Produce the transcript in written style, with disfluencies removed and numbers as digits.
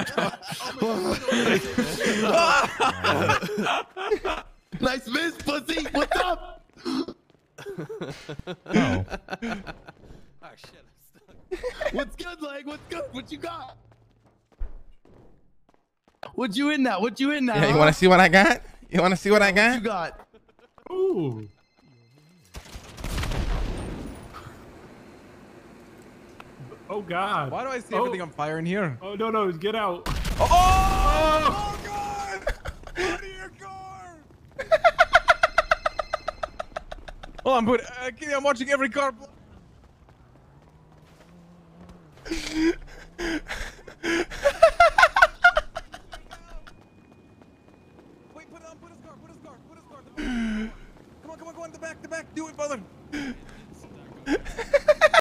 Nice miss, pussy. What's up? Oh. Oh shit, I'm stuck. What's good, leg? What's good? What you got? What you in now? What you in now? Yeah, you want to see what I got? You want to see what I What got? you got? Ooh. Oh God. Why do I see everything on fire in here? Oh no, get out. Oh God! Out of your car! Oh, I'm watching every car.